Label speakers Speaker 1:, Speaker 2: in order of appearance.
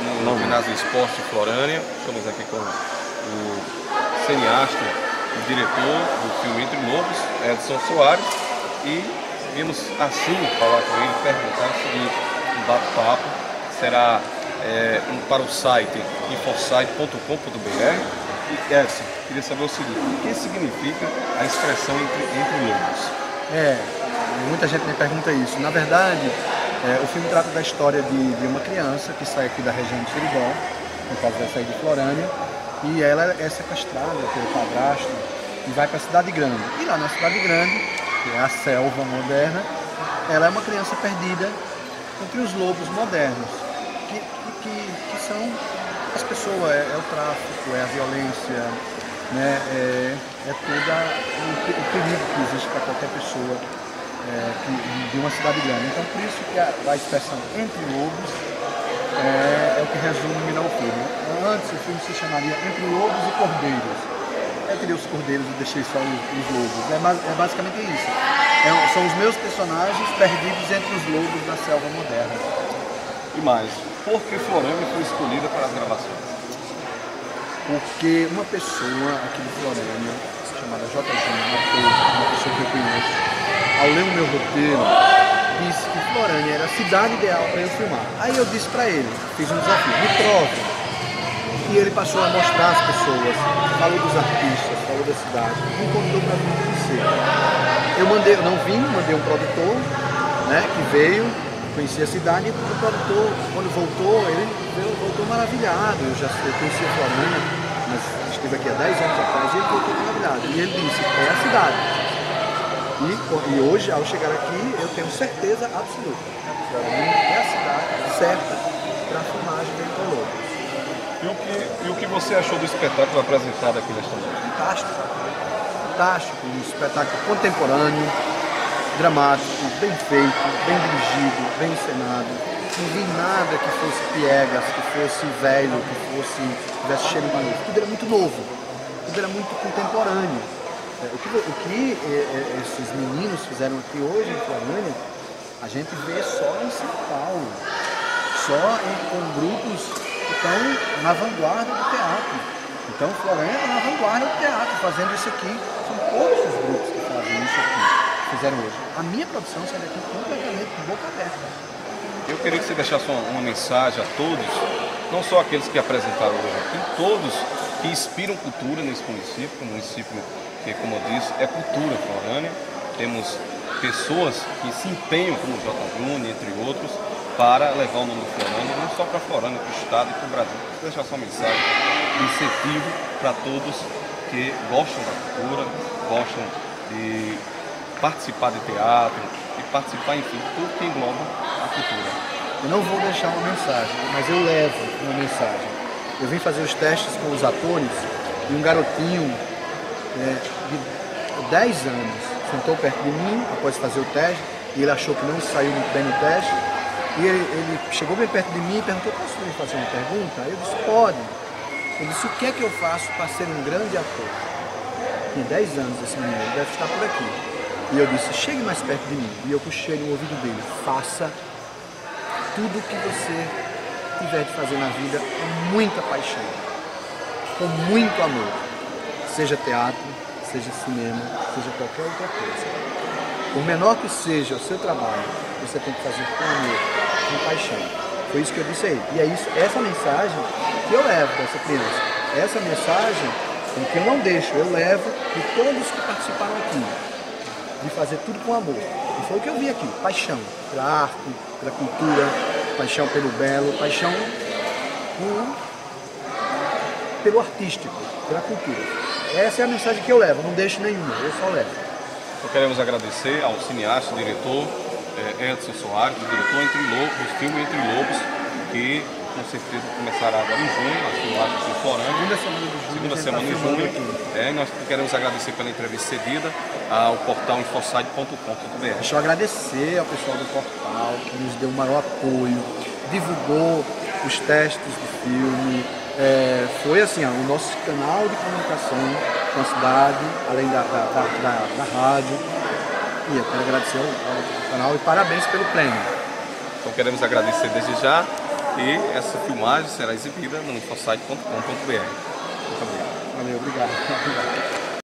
Speaker 1: no Ginásio Esporte de Florânia. Estamos aqui com o cineasta e diretor do filme Entre Lobos, Edson Soares, e vimos assim falar com ele, perguntar o seguinte: um bate-papo será para o site infosite.com.br. E Edson, queria saber o seguinte: o que significa a expressão entre lobos?
Speaker 2: Muita gente me pergunta isso. Na verdade, o filme trata da história de uma criança que sai aqui da região de Seribó, no caso vai sair de Florânia, e ela é sequestrada pelo padrasto e vai para a cidade grande. E lá na cidade grande, que é a selva moderna, ela é uma criança perdida entre os lobos modernos, que são as pessoas, é o tráfico, é a violência, né, é todo o perigo que existe para qualquer pessoa de uma cidade grande. Então, por isso que a expressão Entre Lobos é o que resume o filme. Antes o filme se chamaria Entre Lobos e Cordeiros. Eu tirei os cordeiros e deixei só os lobos. É basicamente isso. São os meus personagens perdidos entre os lobos da selva moderna.
Speaker 1: E mais, por que Florânia foi escolhida para as gravações?
Speaker 2: Porque uma pessoa aqui de Florânia, chamada J. Júnior, uma pessoa que eu conheço, ao ler o meu roteiro, disse que Florânia era a cidade ideal para eu filmar. Aí eu disse para ele, fiz um desafio, me prove. E ele passou a mostrar as pessoas, falou dos artistas, falou da cidade, me convidou para vir conhecer. Eu mandei um produtor, né, que veio, conhecia a cidade, e o produtor, quando voltou, ele voltou maravilhado. Eu conhecia Florânia, mas estive aqui há 10 anos atrás, e ele voltou maravilhado. E ele disse, é a cidade. E hoje, ao chegar aqui, eu tenho certeza absoluta. Florânia é a cidade certa para a filmagem de Entre Lobos.
Speaker 1: E o que você achou do espetáculo apresentado aqui nesta noite?
Speaker 2: Fantástico. Fantástico. Um espetáculo contemporâneo, dramático, bem feito, bem dirigido, bem encenado. Não vi nada que fosse piegas, que fosse velho, que tivesse cheiro de novo. Tudo era muito novo. Tudo era muito contemporâneo. O que esses meninos fizeram aqui hoje em Florânia, a gente vê só em São Paulo, com grupos que estão na vanguarda do teatro. Então Florânia está na vanguarda do teatro, fazendo isso aqui. São poucos os grupos que fazem isso aqui, fizeram hoje. A minha produção sai daqui completamente de boca aberta.
Speaker 1: Eu queria que você deixasse uma mensagem a todos, não só aqueles que apresentaram hoje aqui, todos que inspiram cultura nesse município, um município que, como eu disse, é cultura Florânia. Temos pessoas que se empenham, como o J. Júnior, entre outros, para levar o nome de Florânia, não só para Florânia, para o estado e para o Brasil. Vou deixar sua mensagem de incentivo para todos que gostam da cultura, gostam de participar de teatro, de participar, enfim, de tudo que engloba a cultura.
Speaker 2: Eu não vou deixar uma mensagem, mas eu levo uma mensagem. Eu vim fazer os testes com os atores e um garotinho de 10 anos sentou perto de mim após fazer o teste e ele achou que não saiu muito bem no teste. E ele chegou bem perto de mim e perguntou: posso lhe fazer uma pergunta? Eu disse: pode. Ele disse: o que é que eu faço para ser um grande ator? Tinha 10 anos esse menino, ele deve estar por aqui. E eu disse: chegue mais perto de mim. E eu puxei no ouvido dele: faça tudo o que você tiver de fazer na vida com muita paixão, com muito amor. Seja teatro, seja cinema, seja qualquer outra coisa. Por menor que seja o seu trabalho, você tem que fazer com amor, com paixão. Foi isso que eu disse aí. E é isso, essa mensagem que eu levo dessa criança. Essa mensagem que eu não deixo, eu levo de todos que participaram aqui. De fazer tudo com amor. E foi o que eu vi aqui. Paixão pela arte, pela cultura, paixão pelo belo, paixão pelo artístico, pela cultura. Essa é a mensagem que eu levo, não deixo nenhuma, eu só levo.
Speaker 1: Então queremos agradecer ao cineasta, diretor Edson Soares, diretor do filme Entre Lobos, que com certeza começará agora em junho, as filmagens em Florânia. Segunda semana de junho. E nós queremos agradecer pela entrevista cedida ao portal infosite.com.br.
Speaker 2: Deixa eu agradecer ao pessoal do portal que nos deu o maior apoio, divulgou os testes do filme. Foi assim, o nosso canal de comunicação com a cidade, além da rádio. E eu quero agradecer ao canal e parabéns pelo prêmio.
Speaker 1: Então queremos agradecer desde já E essa filmagem será exibida no infosite.com.br. Muito obrigado.
Speaker 2: Valeu, obrigado.